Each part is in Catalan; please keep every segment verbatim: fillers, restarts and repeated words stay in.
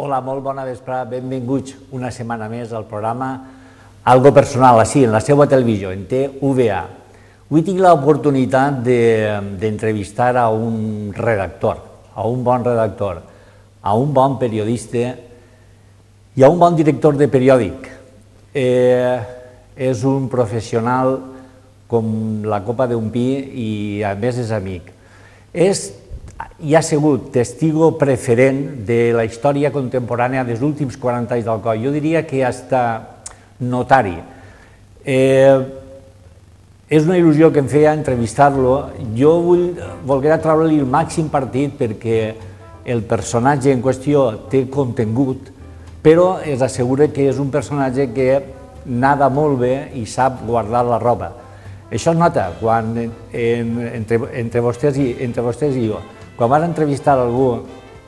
Hola, molt bona vesprada, benvinguts una setmana més al programa Algo Personal, així, en la seva televisió, en T V A. Avui tinc l'oportunitat d'entrevistar a un redactor, a un bon redactor, a un bon periodista i a un bon director de periòdic. És un professional com la copa d'un pi i a més és amic. És i ha sigut testigo preferent de la història contemporània dels últims quaranta anys del coll. Jo diria que hasta notari. És una il·lusió que em feia entrevistar-lo. Jo volguera treure-li el màxim partit perquè el personatge en qüestió té contingut, però es assegura que és un personatge que nada molt bé i sap guardar la roba. Això es nota quan entre vostès i jo, quan vas entrevistar algú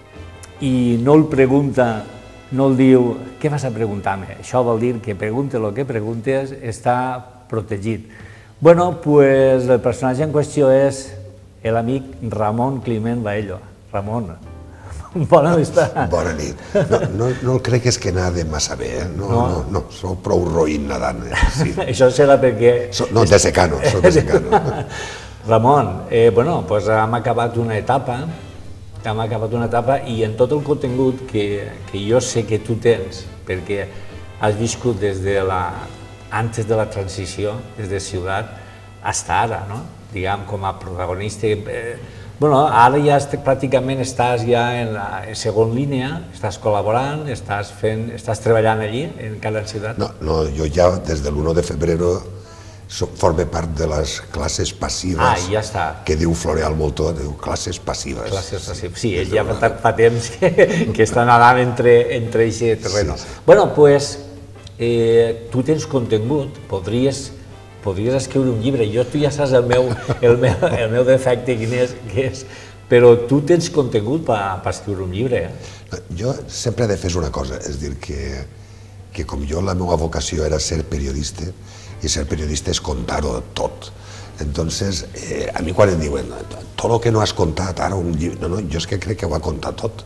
i no el pregunta, no el diu, què vas a preguntar-me? Això vol dir que pregunte el que preguntes està protegit. Bueno, doncs el personatge en qüestió és l'amic Ramon Climent Baello. Ramon, bona vesprada. Bona nit. No el crec és que nada massa bé, no, no, sou prou roïn nadant. Això serà perquè... No, de secano, sóc de secano. Ramon, bueno, doncs hem acabat una etapa, hem acabat una etapa i en tot el contingut que jo sé que tu tens, perquè has viscut des de la, antes de la transició, des de Ciutat, fins ara, no? Diguem, com a protagonista. Bueno, ara ja pràcticament estàs ja en la segona línia, estàs col·laborant, estàs fent, estàs treballant allí, encara en Ciutat? No, jo ja des de l'u de febrer forma part de les classes passives. Ah, ja està. Que diu Floreal Moltó, diu classes passives. Classes passives, sí, ell ja fa temps que està nedant entre aquest terreny. Bueno, doncs, tu tens contingut, podries escriure un llibre, jo tu ja saps el meu defecte quin és, però tu tens contingut per escriure un llibre. Jo sempre he de fer una cosa, és dir, que com jo la meva vocació era ser periodista, i ser periodista és contar-ho tot. Entonces, a mi quan em diuen, tot el que no has contat ara un llibre, no, no, jo és que crec que ho ha contat tot.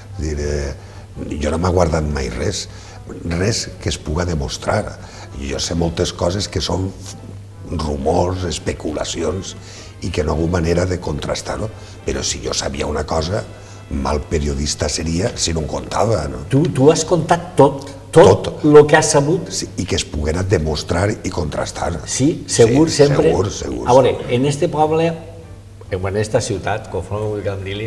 Jo no m'ha guardat mai res, res que es puga demostrar. Jo sé moltes coses que són rumors, especulacions, i que no hi ha manera de contrastar-ho, però si jo sabia una cosa, mal periodista seria si no ho contava. Tu has contat tot? Tot el que has sabut? I que es poguera demostrar i contrastar. Sí, segur, sempre? Segur, segur. A veure, en este poble, en aquesta ciutat, conforme vull que em digui,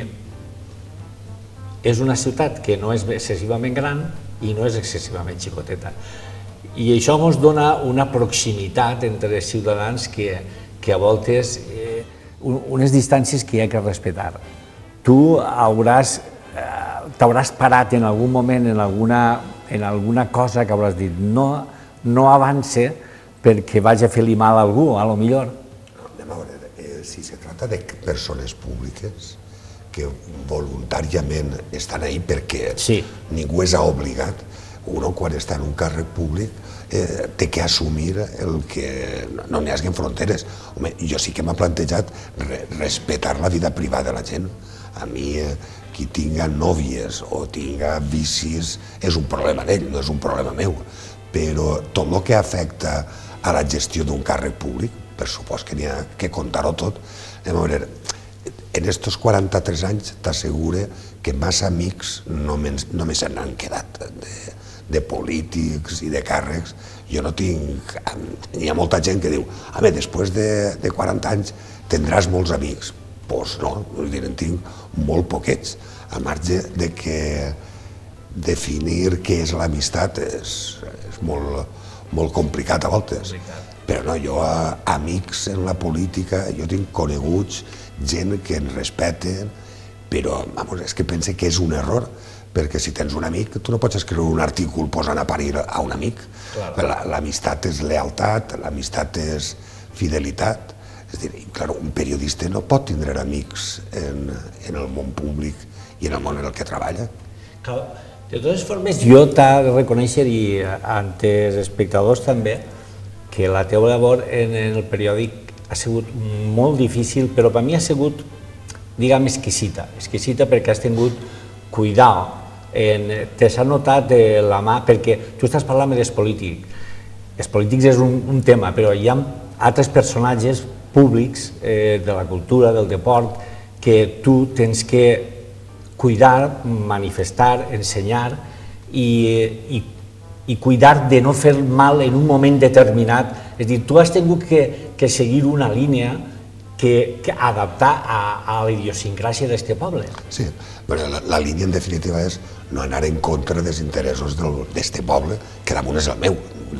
és una ciutat que no és excessivament gran i no és excessivament xicoteta. I això ens dona una proximitat entre ciutadans que a voltes, unes distàncies que hi ha que respectar. Tu hauràs, t'hauràs parat en algun moment en alguna en alguna cosa que hauràs dit, no avance perquè vaig a fer-li mal a algú, a lo millor. Anem a veure, si se trata de persones públiques que voluntàriament estan ahí perquè ningú és obligat, uno quan està en un càrrec públic té que assumir el que no n'hi hagi fronteres. Jo sí que m'ha plantejat respectar la vida privada de la gent. A mi qui tinga nòvies o tinga vicis és un problema d'ell, no és un problema meu. Però tot el que afecta a la gestió d'un càrrec públic, per supost que n'hi ha que contar-ho tot, anem a veure, en aquests quaranta-tres anys t'assegure que massa amics no me se n'han quedat de polítics i de càrrecs. Jo no tinc... Hi ha molta gent que diu, home, després de quaranta anys tindràs molts amics. Doncs no, en tinc molt poquets, a marge de que definir què és l'amistat és molt complicat a voltes. Però no, jo amics en la política, jo tinc coneguts, gent que ens respecten, però és que pense que és un error, perquè si tens un amic, tu no pots escriure un artícul posant a parir a un amic. L'amistat és lealtat, l'amistat és fidelitat. És a dir, un periodista no pot tindre amics en el món públic i en el món en el que treballa. De totes formes, jo t'he de reconèixer, i ante els espectadors també, que la teva labor en el periòdic ha sigut molt difícil, però per mi ha sigut, diguem, exquisita. Exquisita perquè has tingut cuidar te s'ha notat la mà, perquè tu estàs parlant dels polítics. Els polítics és un tema, però hi ha altres personatges públics de la cultura, del deport, que tu tens que cuidar, manifestar, ensenyar i cuidar de no fer mal en un moment determinat. És a dir, tu has tingut que seguir una línia que adaptar a la idiosincràsia d'aquest poble. Sí, la línia en definitiva és no anar en contra dels interessos d'aquest poble, que damunt és el meu.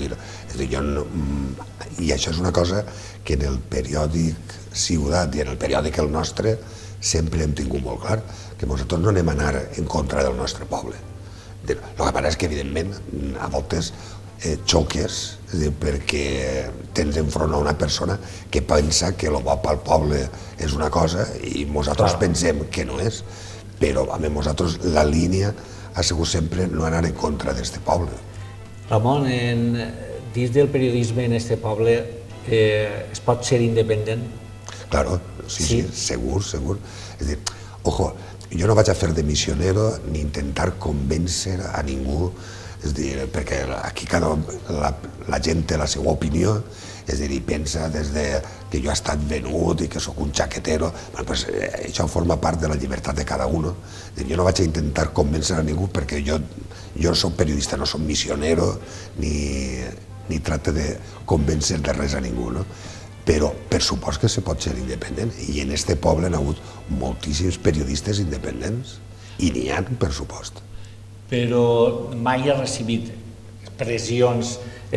I això és una cosa que en el periòdic Ciutat i en el periòdic El Nostre sempre hem tingut molt clar, que nosaltres no anem a anar en contra del nostre poble. El que passa és que, evidentment, a voltes xoques perquè tens enfront a una persona que pensa que el bo pel poble és una cosa i nosaltres pensem que no és, però a nosaltres la línia ha sigut sempre no anar en contra d'aquest poble. Ramon, dins del periodisme en aquest poble es pot ser independent? Claro, sí, sí, segur, segur. És dir, ojo, jo no vaig a fer de missionero ni intentar convèncer a ningú, és dir, perquè aquí la gent té la seva opinió, és dir, i pensa des que jo he estat venut i que sóc un xaquetero, això forma part de la llibertat de cada un. Jo no vaig a intentar convèncer a ningú perquè jo soc periodista, no soc missionero ni tracte de convèncer de res a ningú, però per supost que se pot ser independent, i en este poble han hagut moltíssims periodistes independents, i n'hi ha, per supost. Però mai has recibit pressions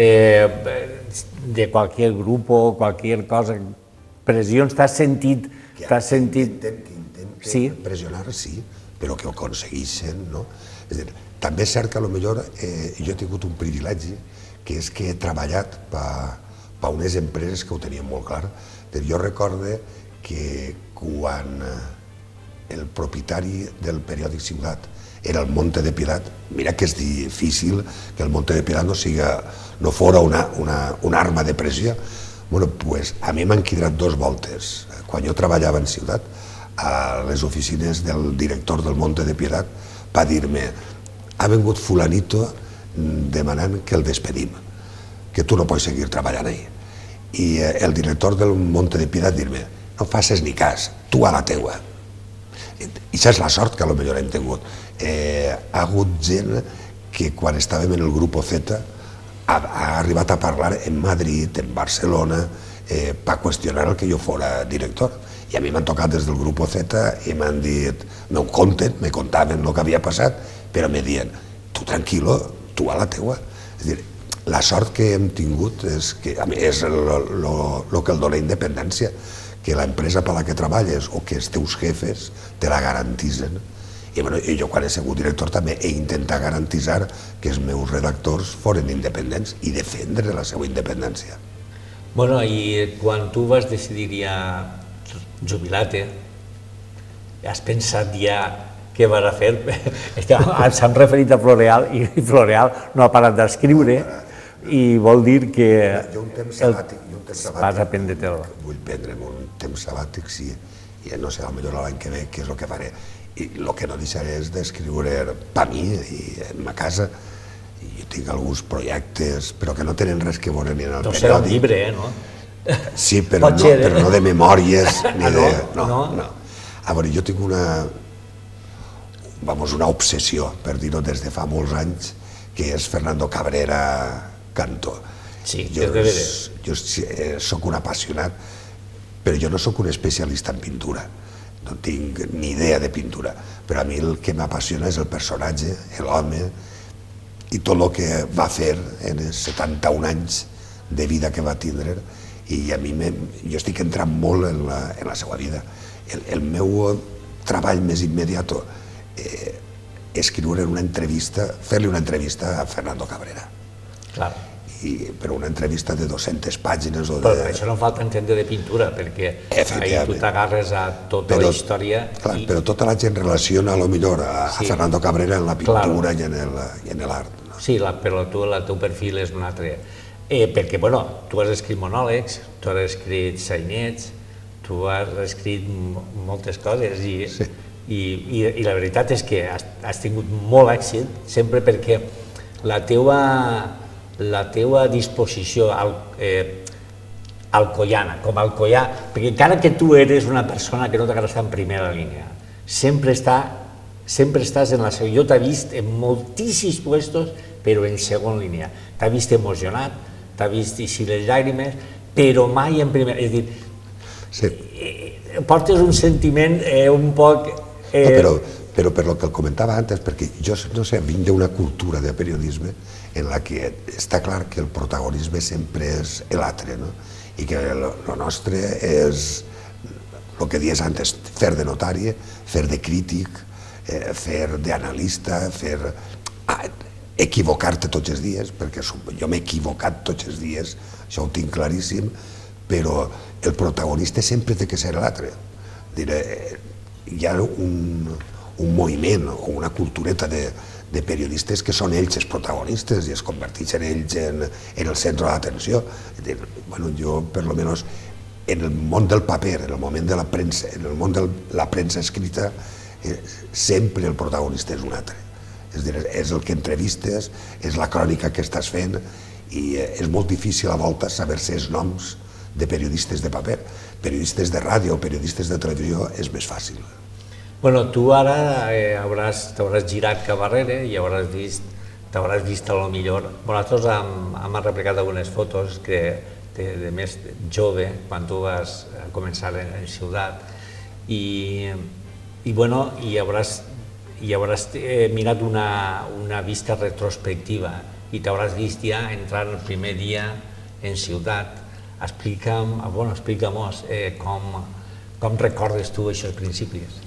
de qualsevol grup o qualsevol cosa, pressions, t'has sentit... Que intenten pressionar, sí, però que ho aconsegueixen, no? És a dir, també és cert que potser jo he tingut un privilegi, que és que he treballat per unes empreses que ho tenien molt clar. Jo recorde que quan el propietari del periòdic Ciutat era el Monte de Pilat, mira que és difícil que el Monte de Pilat no fora una arma de pressió. Doncs a mi m'han cridat dues voltes. Quan jo treballava en Ciutat, a les oficines del director del Monte de Pilat, va dir-me: ha vingut fulanito demanant que el despedim, que tu no pots seguir treballant ahí. I el director del Monte de Pilat dir-me: no facis ni cas, tu a la teua. I això és la sort que potser hem tingut. Ha hagut gent que quan estàvem en el Grupo Z ha arribat a parlar en Madrid, en Barcelona, per qüestionar el que jo fora director. I a mi m'han tocat des del Grupo Z i m'han dit, m'ho conten, me contaven el que havia passat, però me diuen: tu tranquil·lo, tu a la teua. És a dir, la sort que hem tingut és que, a mi, és el que el dona independència, que l'empresa per la que treballes o que els teus jefes te la garantitzen. I jo, quan he sigut director, també he intentat garantitzar que els meus redactors foren independents i defendre la seva independència. Bueno, i quan tu vas decidir ja jubilar-te, has pensat ja què vas a fer? S'han referit a Floreal i Floreal no ha parat d'escriure i vol dir que... Jo un temps sabàtic, jo un temps sabàtic, vull prendre'm un temps sabàtic, sí, i no sé, potser l'any que ve què és el que faré. I el que no deixaré és d'escriure per mi i en ma casa. Jo tinc alguns projectes, però que no tenen res que veure ni en el periòdic. Deu ser un llibre, eh, no? Sí, però no de memòries ni de... No, no. A veure, jo tinc una... Vamos, una obsessió, per dir-ho des de fa molts anys, que és Fernando Cabrera Cantó. Sí, és de veres. Jo soc un apassionat, però jo no soc un especialista en pintura. No tinc ni idea de pintura, però a mi el que m'apassiona és el personatge, l'home, i tot el que va fer en els setanta-un anys de vida que va tindre, i a mi jo estic entrant molt en la seva vida. El meu treball més immediat és escriure una entrevista, fer-li una entrevista a Fernando Cabrera. Clar. Però una entrevista de dues-centes pàgines o de... Però això no falta entendre de pintura, perquè ahir tu t'agarres a tota la història... Clar, però tota la gent relaciona potser a Fernando Cabrera en la pintura i en l'art. Sí, però tu, el teu perfil és un altre. Perquè, bueno, tu has escrit monòlegs, tu has escrit sainets, tu has escrit moltes coses i la veritat és que has tingut molt èxit, sempre perquè la teua disposició alcoiana, com a alcoià, perquè encara que tu eres una persona que no t'agrada estar en primera línia, sempre estàs en la segona. Jo t'he vist en moltíssims puestos, però en segona línia. T'he vist emocionat, t'he vist eixir les llàgrimes, però mai en primera. És a dir, portes un sentiment un poc... Però per lo que el comentava antes, perquè jo, no sé, vinc d'una cultura de periodisme en la que està clar que el protagonisme sempre és l'altre, no? I que el nostre és el que dies antes, fer de notari, fer de crític, fer d'analista, fer... equivocar-te tots els dies, perquè jo m'he equivocat tots els dies, això ho tinc claríssim, però el protagonista sempre té que ser l'altre. Hi ha un moviment o una cultureta de periodistes que són ells els protagonistes i es converteixen ells en el centre de l'atenció. Jo, per almenys, en el món del paper, en el moment de la premsa, en el món de la premsa escrita, sempre el protagonista és un altre. És a dir, és el que entrevistes, és la crònica que estàs fent i és molt difícil a voltes saber-se els noms de periodistes de paper. Periodistes de ràdio o periodistes de televisió és més fàcil. Bueno, tu ara t'hauràs girat cap darrere i hauràs vist, t'hauràs vist a lo millor. Nosaltres hem replicat algunes fotos de més jove, quan tu vas començar en Ciutat, i hauràs mirat una vista retrospectiva i t'hauràs vist ja entrar el primer dia en Ciutat. Explica-mos com recordes tu aquests principis.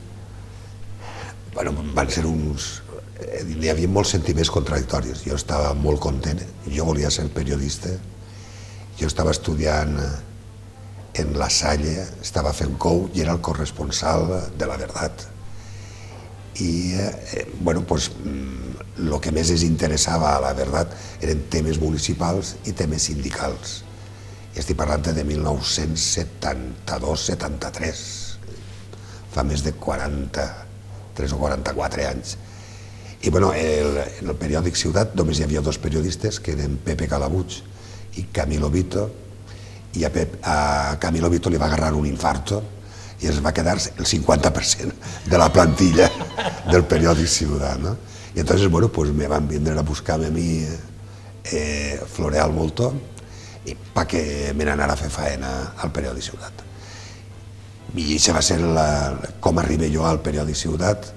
Van ser uns... Hi havia molts sentiments contradictoris. Jo estava molt content, jo volia ser periodista, jo estava estudiant en La Salle, estava fent cou i era el corresponsal de La Verdad. I, bueno, doncs, el que més ens interessava a La Verdad eren temes municipals i temes sindicals. I estic parlant de mil nou-cents setanta-dos setanta-tres, fa més de quaranta-tres o quaranta-quatre anys. I, bueno, en el periòdic Ciutat només hi havia dos periodistes, que eren Pepe Calabuig i Camilo Vito, i a Camilo Vito li va agarrar un infarto i es va quedar el cinquanta per cent de la plantilla del periòdic Ciutat, no? I entonces, bueno, pues me van vindre a buscar-me a mi Floreal Moltó perquè me n'anara a fer faena al periòdic Ciutat. I això va ser com arribé jo al periòdic Ciutat,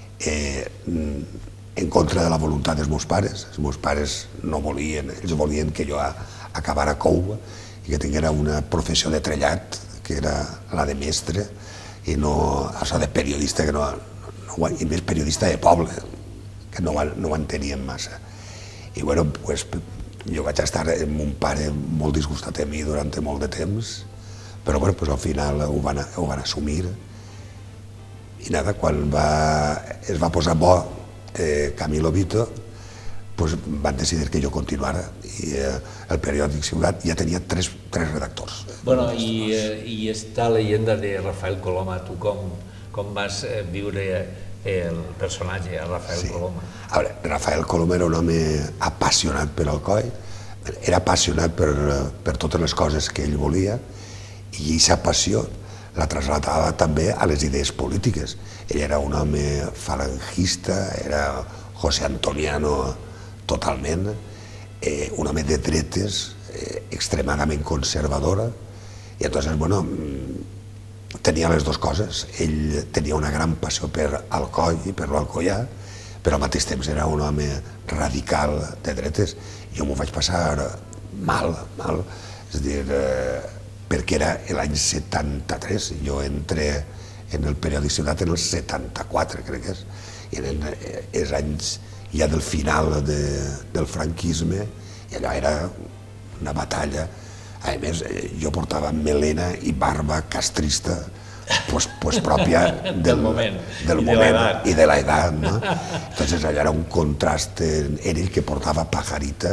en contra de la voluntat dels meus pares. Els meus pares no volien, ells volien que jo acabara cou i que tinguera una professió de trellat, que era la de mestre, i no això de periodista, i més periodista de poble, que no ho entenien massa. I, bueno, doncs, jo vaig estar amb un pare molt disgustat de mi durant molt de temps, però, bueno, al final ho van assumir. I nada, quan es va posar bo Camilo Vito, van decidir que jo continuara i el periòdic Ciutat ja tenia tres redactors. Bueno, i esta leyenda de Rafael Coloma, tu com vas viure el personatge, Rafael Coloma? A veure, Rafael Coloma era un home apassionat per Alcoi, era apassionat per totes les coses que ell volia i aquesta passió la trasladava també a les idees polítiques. Ell era un home falangista, era José Antoniano totalment, un home de dretes, extremadament conservadora, i entonces, bueno, tenia les dues coses. Ell tenia una gran passió per Alcoi i per l'alcoià, però al mateix temps era un home radical de dretes. Jo m'ho vaig passar mal, mal, és a dir, perquè era l'any setanta-tres, jo entré en el periòdic Ciutat en el setanta-quatre, crec que és, i eren els anys ja del final del franquisme, i allò era una batalla. A més, jo portava melena i barba castrista pròpia del moment i de l'edat, no? Entonces allò era un contrast en ell, que portava pajarita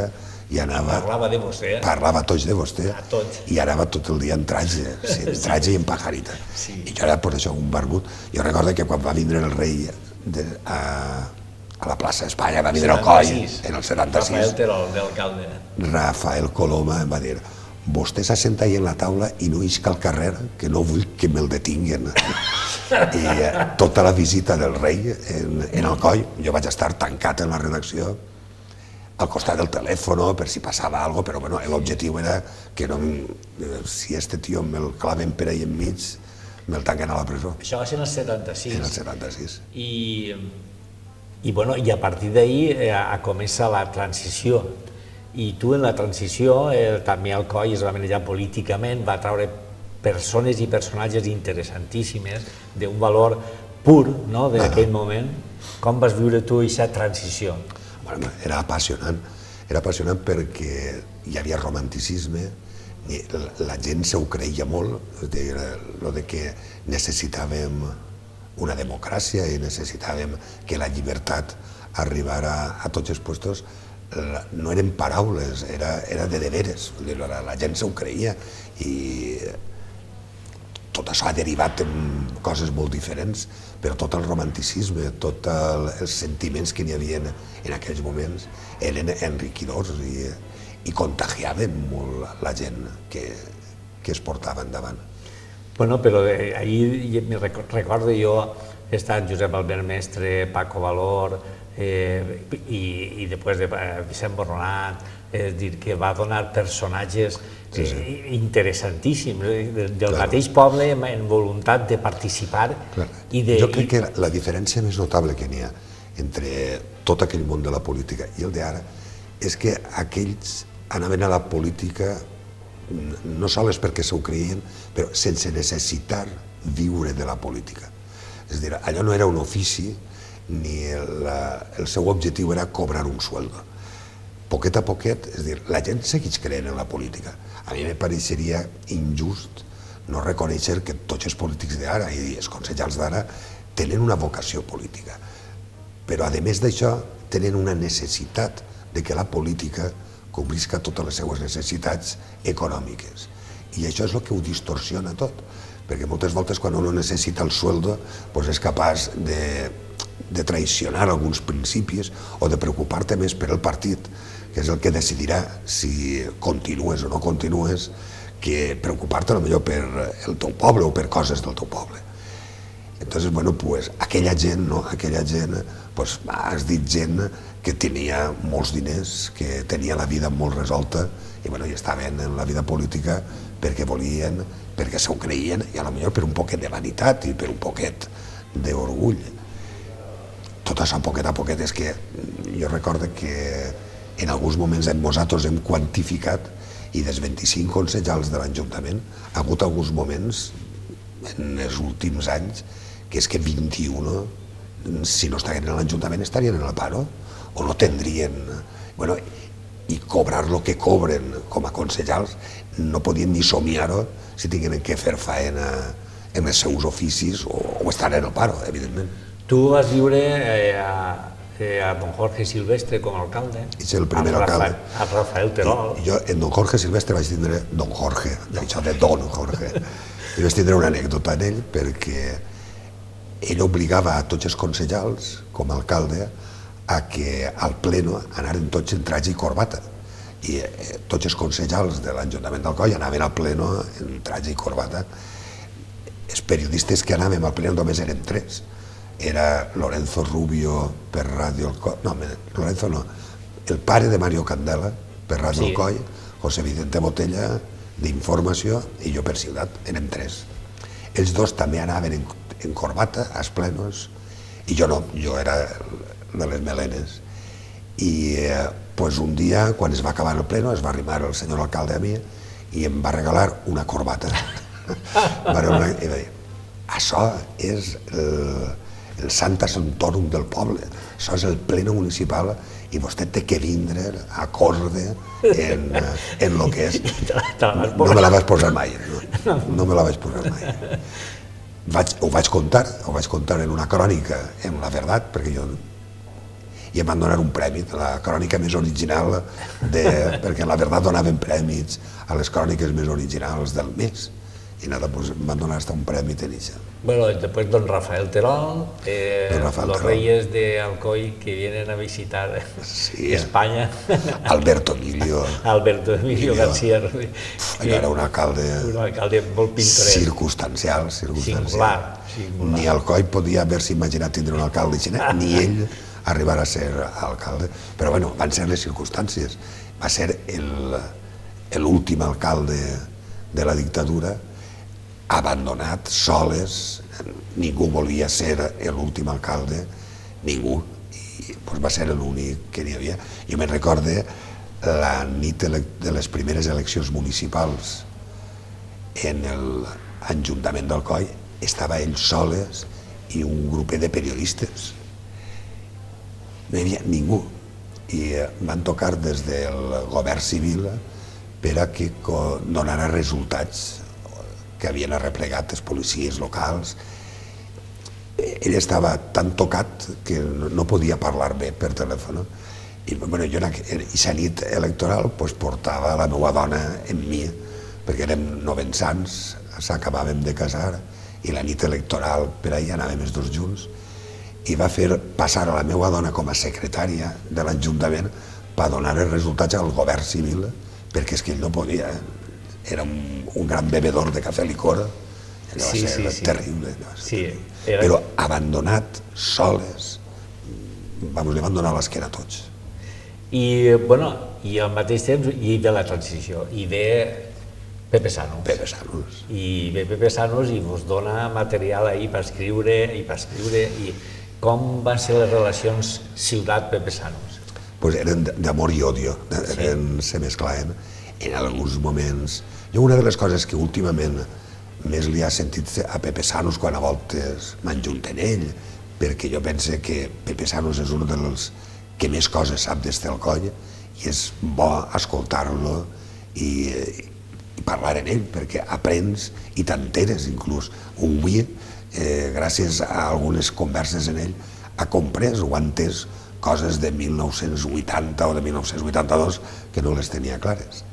i anava... Parlava de vostè, eh? Parlava a tots de vostè. A tots. I anava tot el dia en traje, sí, en traje i en pajarita. Sí. I jo era, per això, un barbut. Jo recordo que quan va vindre el rei de, a, a la plaça d'Espanya, va vindre el coll, en el setanta-sis. Rafael Terol, d'alcalde. Rafael Coloma em va dir: vostè s'assenta ahí en la taula i no isca al carrer, que no vull que me'l detinguen. I eh, tota la visita del rei en, en el coll, jo vaig estar tancat en la redacció, al costat del telèfon, per si passava alguna cosa, però bueno, l'objectiu era que no, si este tio me'l claven per ahí enmig, me'l tanquen a la presó. Això va ser en el setanta-sis. En el setanta-sis. I, i, bueno, i a partir d'ahir eh, comença la transició. I tu en la transició, eh, també Alcoi es va manejar políticament, va treure persones i personatges interessantíssimes, d'un valor pur, no?, d'aquell ah. moment. Com vas viure tu aquesta transició? Bueno, era apassionant, era apassionant perquè hi havia romanticisme, la gent se ho creia molt, el de que necessitàvem una democràcia i necessitàvem que la llibertat arribara a tots els puestos. No eren paraules, era, era de deberes, la, la gent se ho creia i tot això ha derivat en coses molt diferents, però tot el romanticisme, tots el, els sentiments que n'hi havia en aquells moments eren enriquidors i, i contagiaven molt la gent que, que es portava endavant. Bueno, però ahir me recordo jo, he estat Josep Albert Mestre, Paco Valor, Eh, i, i després de eh, Vicent Borronat, és dir, que va donar personatges sí, sí. Eh, interessantíssims, de, del claro. mateix poble, en voluntat de participar. I de, jo crec que la diferència més notable que n'hi ha entre tot aquell món de la política i el d'ara és que aquells anaven a la política no sols perquè s'ho creien, però sense necessitar viure de la política. És a dir, allò no era un ofici ni el, el seu objectiu era cobrar un sueldo. Poquet a poquet, és a dir, la gent segueix creient en la política. A mi me pareixeria injust no reconèixer que tots els polítics d'ara i els consellers d'ara tenen una vocació política. Però, a més d'això, tenen una necessitat de que la política cobrisca totes les seues necessitats econòmiques. I això és el que ho distorsiona tot, perquè moltes voltes quan uno necessita el sueldo és capaç de de traicionar alguns principis o de preocupar-te més per el partit, que és el que decidirà si continues o no continues, que preocupar-te potser per el teu poble o per coses del teu poble. Entonces, bueno, pues, aquella gent, no? Aquella gent, pues, has dit gent que tenia molts diners, que tenia la vida molt resolta i, bueno, i estaven en la vida política perquè volien, perquè s'ho creien i a lo millor per un poquet de vanitat i per un poquet d'orgull. Tot això, poquet a poquet, és que jo recordo que en alguns moments nosaltres hem quantificat i dels vint-i-cinc consellers de l'Ajuntament ha hagut alguns moments en els últims anys que és que vint-i-un, si no estarien en l'Ajuntament, estarien en el paro o no tindrien... Bueno, i cobrar el que cobren com a consellers no podien ni somiar-ho si tinguin que fer faena en els seus oficis o, o estar en el paro, evidentment. Tu vas viure eh, a, eh, a Don Jorge Silvestre com a alcalde. És el primer alcalde. A Rafael Terol. I, jo en Don Jorge Silvestre vaig tindre Don Jorge, d'això de Don Jorge. I vaig tindre una anècdota en ell perquè ell obligava a tots els consellers, com a alcalde, a que al pleno anaren tots en traje i corbata. I eh, tots els consellers de l'Ajuntament d'Alcoi anaven al pleno en traje i corbata. Els periodistes que anàvem al pleno només eren tres. Era Lorenzo Rubio per Ràdio Alcoi, no, Lorenzo no, el pare de Mario Candela per Ràdio Alcoi, José Vicente Botella d'Informació i jo per Ciutat, érem tres. Ells dos també anaven en, en corbata, als plenos, i jo no, jo era de les melenes. I eh, pues un dia, quan es va acabar el pleno, es va arrimar el senyor alcalde a mi i em va regalar una corbata. I va dir, això és el, el Santa Santòrum del poble, això és el pleno municipal i vostè té que vindre acorde en, en lo que és. No me la vaig posar mai, no, no me la vaig posar mai. Vaig, ho vaig contar, ho vaig contar en una crònica, en La Verdad, perquè jo... i em van donar un premi, la crònica més original, perquè la veritat donaven prèmits a les cròniques més originals del mes, i nada, em van donar hasta un premi en això. Bueno, después don Rafael Terol, los reyes de Alcoy que vienen a visitar España. Alberto Emilio. Alberto Emilio García. Allò era un alcalde... Un alcalde molt pintoresc. Circumstancial. Singular. Ni Alcoy podia haver-se imaginat tindre un alcalde així, ni ell arribar a ser alcalde. Però bueno, van ser les circumstàncies. Va ser l'últim alcalde de la dictadura, abandonat, soles, ningú volia ser l'últim alcalde, ningú, i va ser l'únic que n'hi havia. Jo me'n recorde la nit de les primeres eleccions municipals en l'Ajuntament d'Alcoi, estava ell soles i un grupet de periodistes. No hi havia ningú, i van tocar des del govern civil per a que donara resultats que havien arreplegat els policies locals. Ell estava tan tocat que no podia parlar bé per telèfon. I jo en aquesta nit electoral portava la meva dona amb mi, perquè érem novensans, s'acabàvem de casar, i la nit electoral per allà anàvem els dos junts, i va fer passar a la meva dona com a secretària de l'Ajuntament per donar els resultats al govern civil, perquè és que ell no podia. Era un gran bebedor de cafè licor, allò va ser terrible. Però abandonat, soles, li van donar l'esquena a tots. I al mateix temps hi ve la transició, hi ve Pepe Sanos. Pepe Sanos. I ve Pepe Sanos i vos dona material ahir per escriure i per escriure. Com van ser les relacions ciutat-Pepe Sanos? Eren d'amor i odio, se mesclaven. En alguns moments... Jo una de les coses que últimament més li ha sentit a Pepe Sanos quan a voltes m'enjunten ell, perquè jo pense que Pepe Sanos és un dels que més coses sap des del coll i és bo escoltar-lo i parlar en ell, perquè aprens i t'enteres inclús. Avui, gràcies a algunes converses en ell, ha comprès o ha entès coses de mil nou-cents vuitanta o de mil nou-cents vuitanta-dos que no les tenia clares.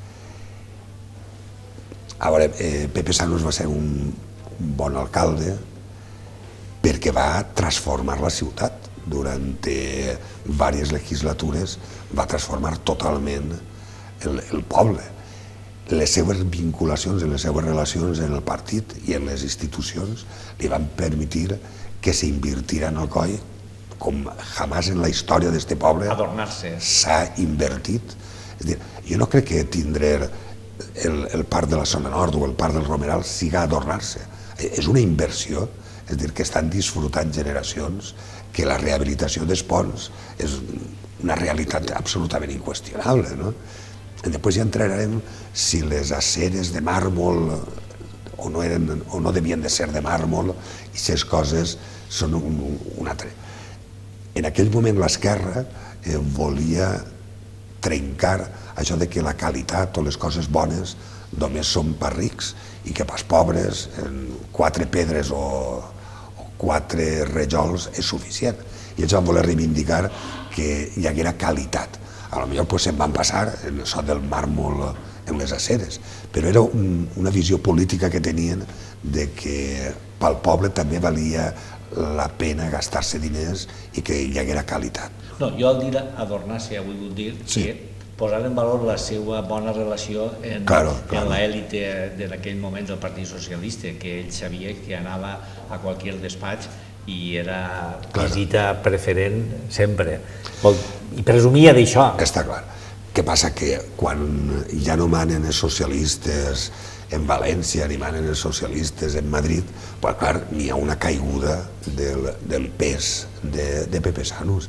A veure, Pepe Sanos va ser un bon alcalde perquè va transformar la ciutat. Durant diverses legislatures va transformar totalment el poble. Les seves vinculacions i les seves relacions en el partit i en les institucions li van permetre que s'invertira en Alcoi com jamás en la història d'este poble s'ha invertit. Jo no crec que tindre el parc de la zona nord o el parc del Romeral siga adornar-se. És una inversió, és a dir, que estan disfrutant generacions, que la rehabilitació dels ponts és una realitat absolutament inqüestionable. Després ja entrarem si les aceres de màrmol o no devien de ser de màrmol i aquestes coses són un altre. En aquell moment l'esquerra volia trencar això de que la qualitat o les coses bones només són per rics i que pels pobres quatre pedres o quatre rajols és suficient. I ells van voler reivindicar que hi haguera qualitat. A lo millor se'n van passar en això del màrmol en les aceres, però era una visió política que tenien de que pel poble també valia la pena gastar-se diners i que hi haguera qualitat. No, jo al dir adornar-se he volgut dir que posar en valor la seva bona relació en l'èlite d'aquell moment del Partit Socialista, que ell sabia que anava a qualsevol despatx i era visita preferent sempre. I presumia d'això. Està clar. Què passa? Que quan ja no manen els socialistes en València, ni manen els socialistes en Madrid, doncs clar, n'hi ha una caiguda del pes de Pepe Sanos.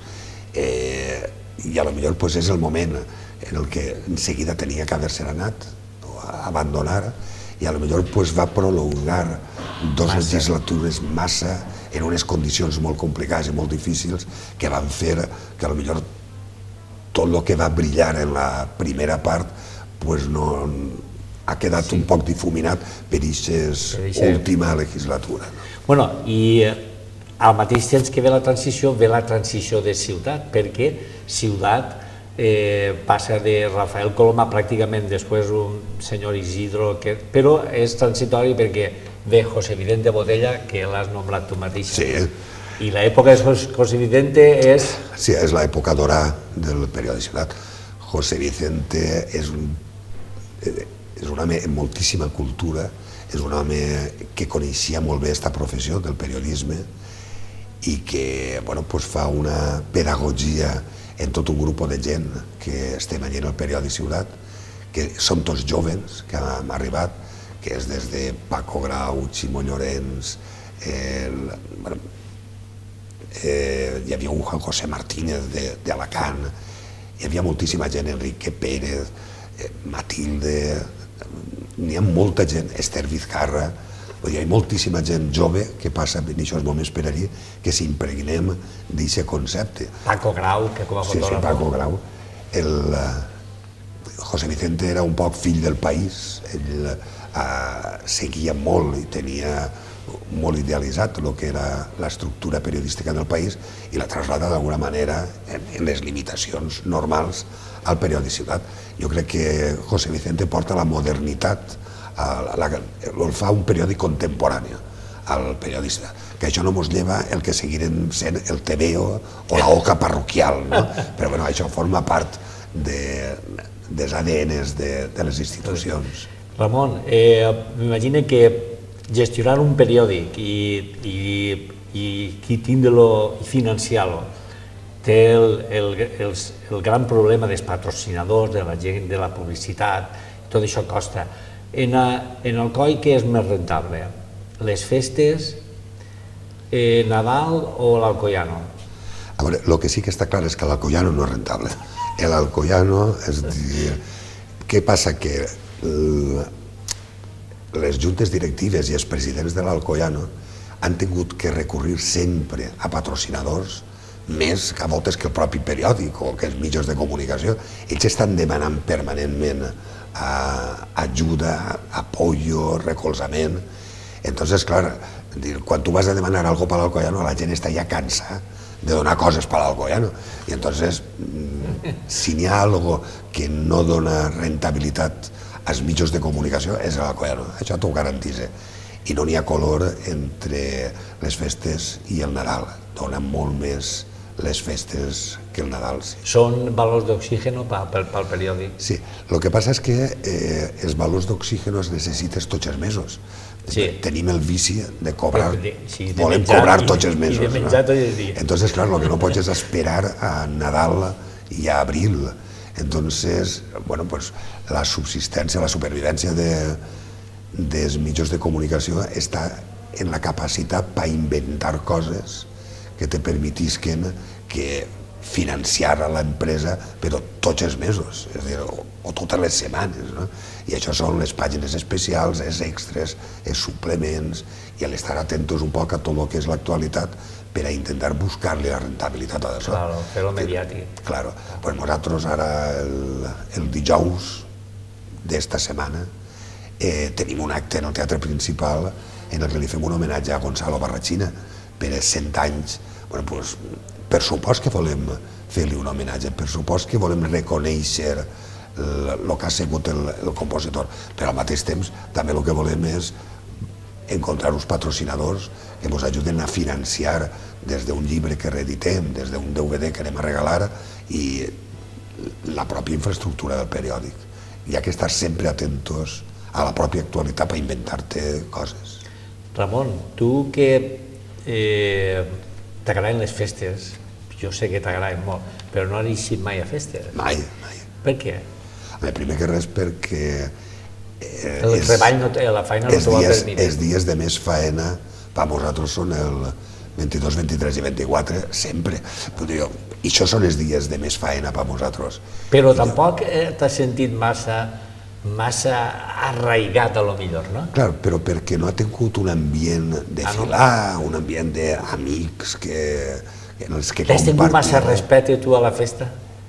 I potser és el moment en el que en seguida tenia que haver-se anat o abandonar, i potser va prolongar dues legislatures massa en unes condicions molt complicades i molt difícils que van fer que potser tot el que va brillar en la primera part ha quedat un poc difuminat per aquesta última legislatura. Bueno, i al mateix temps que ve la transició, ve la transició de ciutat, perquè ciutat passa de Rafael Coloma pràcticament després un senyor Isidro, però és transitori perquè ve José Vicente Botella, que l'has nombrat tu mateix. Sí. I l'època de José Vicente és... Sí, és l'època d'ora del periodi Ciutat. José Vicente és un, és un home amb moltíssima cultura, és un home que coneixia molt bé aquesta professió del periodisme i que bueno, pues fa una pedagogia en tot un grup de gent que estem allà en el periodi Ciutat, que som tots jóvens que hem arribat, que és des de Paco Grau, Ximo Llorens, el, bueno, eh, hi havia un Juan José Martínez d'Alacant, hi havia moltíssima gent, Enrique Pérez, eh, Matilde, n'hi ha molta gent, Esther Vizcarra, hi ha moltíssima gent jove que passa en aquests moments per allí, que s'impregnem d'aquest concepte. Paco Grau, que com a fotògraf... Sí, sí, Paco Grau. El José Vicente era un poc fill del país, ell seguia molt i tenia molt idealitzat el que era l'estructura periodística del país i la traslada d'alguna manera en les limitacions normals al periodi Ciutat. Jo crec que José Vicente porta la modernitat, el fa un periòdic contemporani al periodista, que això no ens lleva el que seguirem sent el tebeo o la oca parroquial, no? Però bueno, això forma part dels A D Ns de les institucions. Ramon, m'imagino que gestionar un periòdic i qui tindre-lo i financiar-lo té el gran problema dels patrocinadors, de la gent, de la publicitat, tot això costa. En el coi, què és més rentable? Les festes, Nadal o l'Alcoyano? A veure, el que sí que està clar és que l'Alcoyano no és rentable. L'Alcoyano, és a dir, què passa? Que les juntes directives i els presidents de l'Alcoyano han tingut que recurrir sempre a patrocinadors més que a voltes que el propi periòdic o que els mitjans de comunicació. Ells estan demanant permanentment ajuda, apoyo, recolzament. Entonces, clar, quan tu vas a demanar algo per l'Alcoyano, la gent està ja cansa de donar coses per l'Alcoyano. I entonces, si n'hi ha algo que no dona rentabilitat als mitjans de comunicació, és l'Alcoyano. Això t'ho garantís. I no n'hi ha color entre les festes i el Nadal. Dona molt més les festes que el Nadal. Són valors d'oxígeno pel periòdic? Sí, el que passa és que els valors d'oxígeno es necessites tots els mesos. Tenim el vici de cobrar, volem cobrar tots els mesos. I de menjar tots els dies. Entonces, clar, el que no pots és esperar a Nadal i a abril. Entonces, bueno, pues la subsistència, la supervivència dels mitjans de comunicació està en la capacitat per inventar coses que te permetisquen que financiar a l'empresa però tots els mesos, és a dir, o totes les setmanes, no? I això són les pàgines especials, els extras, els suplements, i l'estar atentos un poc a tot el que és l'actualitat per a intentar buscar-li la rentabilitat a això. Claro, fer-lo mediàtic. Claro, pues nosaltres ara el dijous d'esta setmana tenim un acte en el Teatre Principal en el que li fem un homenatge a Gonzalo Barrachina per els cent anys. Bueno, pues, per supost que volem fer-li un homenatge, per supost que volem reconèixer el que ha sigut el compositor, però al mateix temps també el que volem és encontrar uns patrocinadors que ens ajuden a financiar des d'un llibre que reeditem, des d'un D V D que anem a regalar i la pròpia infraestructura del periòdic. Hi ha que estar sempre atentos a la pròpia actualitat per inventar-te coses. Ramon, tu que t'agraden les festes, jo sé que t'agraden molt, però no has eixit mai a festes. Mai, mai. Per què? Primer que res perquè el treball, la feina no t'ho va permetre. Els dies de més faena per nosaltres són el vint-i-dos, vint-i-tres i vint-i-quatre, sempre. I això són els dies de més faena per nosaltres. Però tampoc t'has sentit massa massa arraigat a lo millor, no? Clar, però perquè no ha tingut un ambient de filar, un ambient d'amics en els que compartir. T'has tingut massa respecte tu a la festa?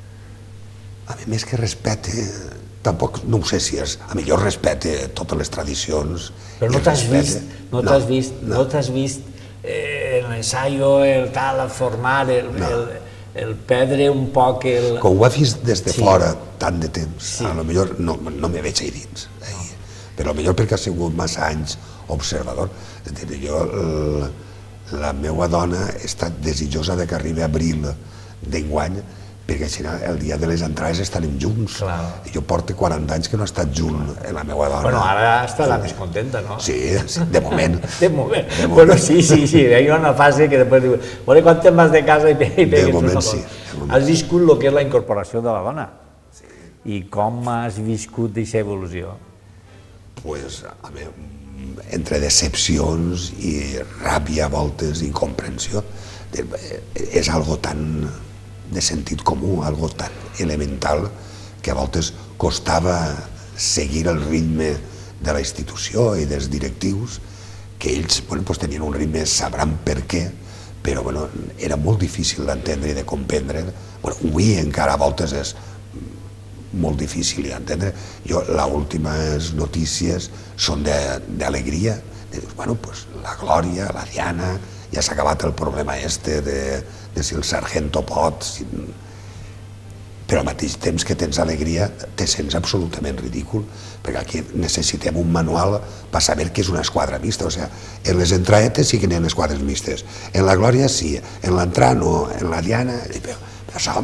A mi més que respecte, tampoc, no ho sé si és, a millor respecte totes les tradicions. Però no t'has vist, no t'has vist, no t'has vist en l'ensaio, el tal, el formar, el perdre un poc el... Com ho ha vist des de fora tant de temps, a lo millor no me veig ahí dins, però a lo millor perquè ha sigut massa anys observador. Jo, la meva dona ha estat desitjosa que arribi abril d'enguany, perquè així el dia de les entrades estarem junts. Jo porto quaranta anys que no he estat junt amb la meva dona. Bueno, ara estarà més contenta, no? Sí, de moment. De moment. Bueno, sí, sí, sí, hi ha una fase que després diu, bueno, quan te'n vas de casa i pegues una cosa. De moment sí. Has viscut el que és la incorporació de la dona. I com has viscut aquesta evolució? Pues, a mi, entre decepcions i ràbia a voltes, incomprensió, és algo tan de sentit comú, algo tan elemental, que a voltes costava seguir el ritme de la institució i dels directius, que ells tenien un ritme, sabran per què, però era molt difícil d'entendre i de comprendre. Avui encara a voltes és molt difícil d'entendre. Jo, les últimes notícies són d'alegria. Bueno, doncs la Glòria, la Diana, ja s'ha acabat el problema este de si el sargento pot, però al mateix temps que tens alegria te sents absolutament ridícul, perquè aquí necessitem un manual per saber què és una esquadra mixta. O sigui, en les entraetes sí que n'hi ha esquadres mixtes, en la Glòria sí, en l'entrà no, en la Diana... Això,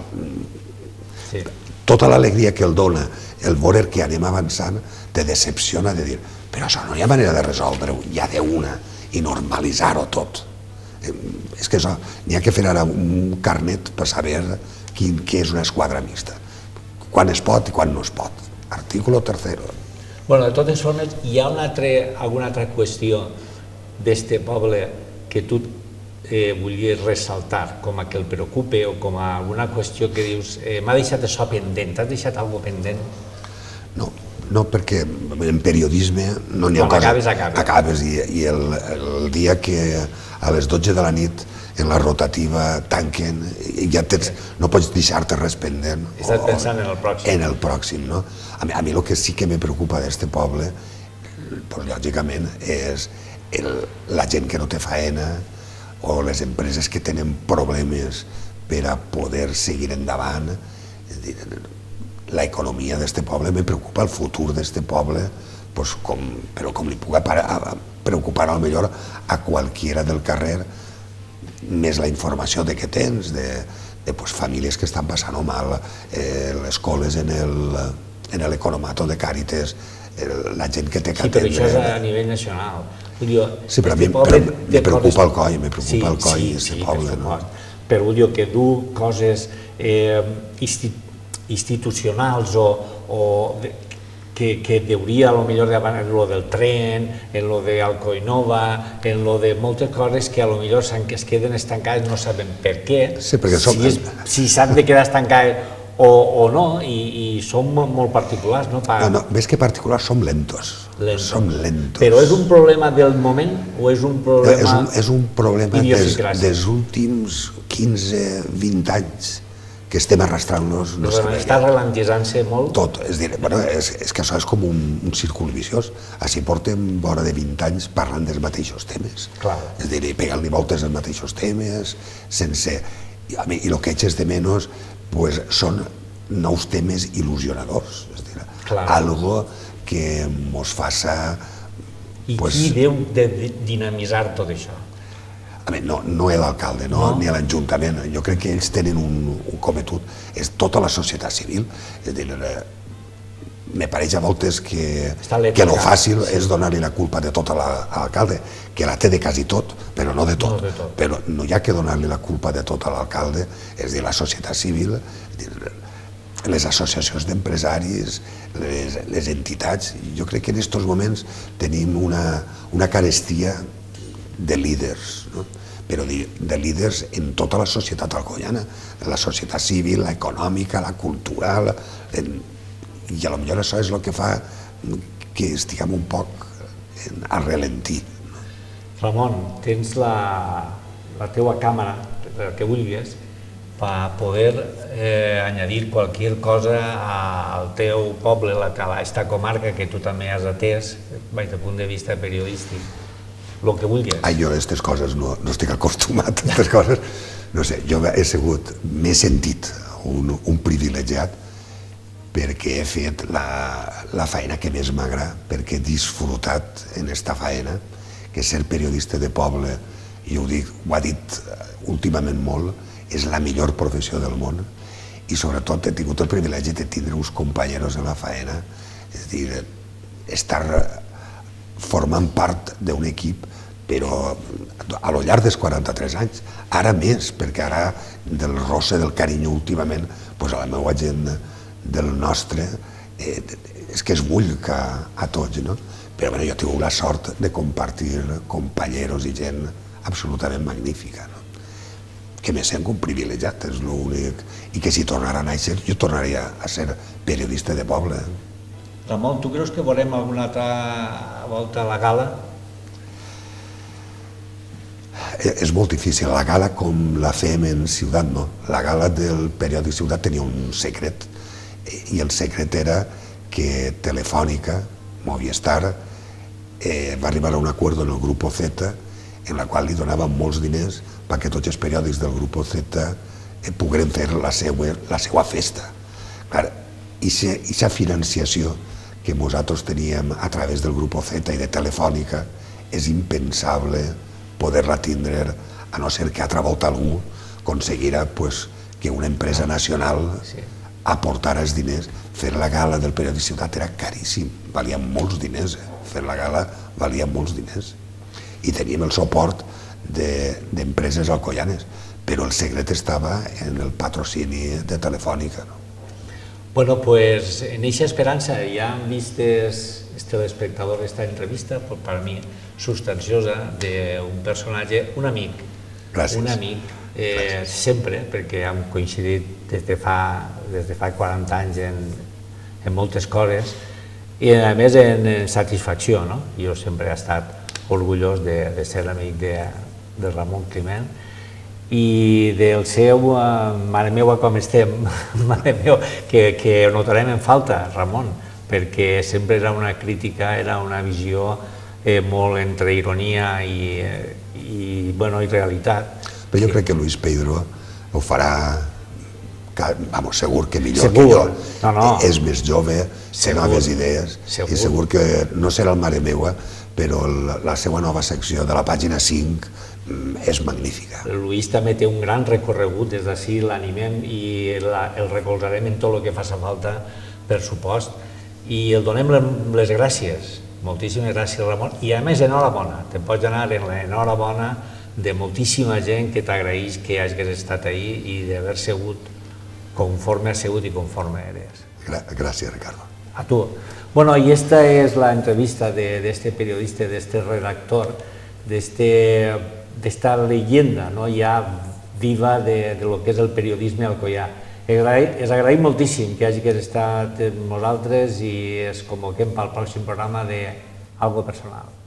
tota l'alegria que el dona el veure que anem avançant te decepciona de dir, però això no hi ha manera de resoldre-ho ja d'una i normalitzar-ho tot. És que això, n'hi ha que fer ara un carnet per saber què és una esquadra mixta, quan es pot i quan no es pot. Artículo tercero. Bueno, de totes formes, hi ha alguna altra qüestió d'este poble que tu volies ressaltar, com a que el preocupe o com a alguna qüestió que dius m'ha deixat això pendent, t'has deixat alguna cosa pendent? No, no, perquè en periodisme no n'hi ha cosa... Acabes, acabes. Acabes, i el dia que a les dotze de la nit en la rotativa tanquen, ja no pots deixar-te res pendent. Estàs pensant en el pròxim. En el pròxim, no? A mi el que sí que me preocupa d'este poble, lògicament, és la gent que no té faena o les empreses que tenen problemes per a poder seguir endavant. L'economia d'este poble me preocupa, el futur d'este poble, però com li puc preocupar potser a qualquiera del carrer, més la informació de què tens, de famílies que estan passant-ho mal, les escoles en l'economato de Càritas, la gent que té que atendre... Sí, però això és a nivell nacional. Sí, però a mi me preocupa el coll, me preocupa el coll d'aquest poble. Però vull dir que du coses institucionals o que deuria potser davant en lo del tren, en lo d'Alcoinova, en lo de moltes coses que potser es queden estancades, no sabem per què, si s'han de quedar estancades o no, i són molt particulars. No, més que particulars, som lentos. Som lentos. Però és un problema del moment o és un problema... És un problema dels últims quinze vint anys que estem arrastrant-nos... Està ralentitzant-se molt? Tot. És que això és com un círcul viciós. Així portem vora de vint anys parlant dels mateixos temes. És a dir, pegant-li voltes als mateixos temes, sense... I el que eixes de menys són nous temes il·lusionadors. És a dir, algo que mos faça... I qui deu de dinamitzar tot això? No és l'alcalde, ni l'Ajuntament. Jo crec que ells tenen un cometut. És tota la societat civil. És a dir, me pareix a voltes que el fàcil és donar-li la culpa de tot a l'alcalde, que la té de quasi tot, però no de tot. Però no hi ha que donar-li la culpa de tot a l'alcalde, és a dir, la societat civil, les associacions d'empresaris, les entitats. Jo crec que en aquests moments tenim una carestia de líders, però de líders en tota la societat alcoiana, la societat civil, l'econòmica, la cultural, i potser això és el que fa que estiguem un poc a ralentir. Ramon, tens la teua càmera, el que vulguis, per poder añadir qualsevol cosa al teu poble, a aquesta comarca que tu també has atès des del punt de vista periodístic. el que vulguis. Ah, jo a aquestes coses no, no estic acostumat, a aquestes coses. No sé, jo he sigut, m'he sentit un, un privilegiat perquè he fet la, la feina que més m'agrada, perquè he disfrutat en esta feina, que ser periodista de poble, i ho dic, ho ha dit últimament molt, és la millor professió del món, i sobretot he tingut el privilegi de tindre uns companys en la feina, és a dir, estar formant part d'un equip, però a lo llarg dels quaranta-tres anys, ara més, perquè ara del rosse del carinyo últimament, doncs a la meva gent del nostre, eh, és que es bull que a tots, no? Però bueno, jo he tingut la sort de compartir companys i gent absolutament magnífica, no? Que me sento un privilegiat, és l'únic, i que si tornara a néixer, jo tornaria a ser periodista de poble. Ramon, tu creus que veurem alguna altra volta a la gala? És molt difícil. La gala com la fem en Ciutat, no. La gala del periòdic Ciutat tenia un secret, i el secret era que Telefònica, Movistar, eh, va arribar a un acord en el Grupo Z en la qual li donaven molts diners perquè tots els periòdics del Grupo Z eh, pogueren fer la seva, la seva festa. Clar, aquesta financiació que nosaltres teníem a través del Grupo Z i de Telefònica és impensable poder-la tindre, a no ser que altra volta algú aconseguirà pues, que una empresa nacional sí. aportara els diners. Fer la gala del periòdic Ciutat era caríssim, valia molts diners, eh? Fer la gala valia molts diners. I teníem el suport d'empreses alcoianes, però el secret estava en el patrocini de Telefònica. No? Bueno, pues en eixa esperança ja han vist els telespectadors esta entrevista, pues, per mi, substanciosa, d'un personatge, un amic, Gràcies. un amic, eh, sempre, perquè hem coincidit des de fa, des de fa quaranta anys en, en moltes coses, i a més en, en satisfacció, no? Jo sempre he estat orgullós de, de ser amic de, de Ramon Climent, i del seu, uh, mare meva com estem, mare meva, que, que notarem en falta, Ramon, perquè sempre era una crítica, era una visió eh, molt entre ironia i, i, bueno, i realitat. Però jo crec que Luis Pedro ho farà, vamos, segur que millor segur. que jo. No, no. És més jove, té noves idees, segur. I segur que no serà el mare meua, però la, la seva nova secció de la pàgina cinc és magnífica. El Luis també té un gran recorregut, des d'ací l'animem i la, el recolzarem en tot el que faci falta, per supost, i el donem les gràcies, moltíssimes gràcies, Ramon, i a més enhorabona, te pots anar en l'enhorabona de moltíssima gent que t'agraeix que hagis estat ahí i d'haver sigut conforme has sigut i conforme eres. Gràcies, Ricardo. A tu. Bueno, y esta es la entrevista de, de este periodista, de este redactor, de, este, de esta leyenda, ¿no? Ya viva de, de lo que és el periodisme alcoià. Es agraïm moltíssim que hagi estat amb nosaltres i es convoquem pel pròxim programa de Algo Personal.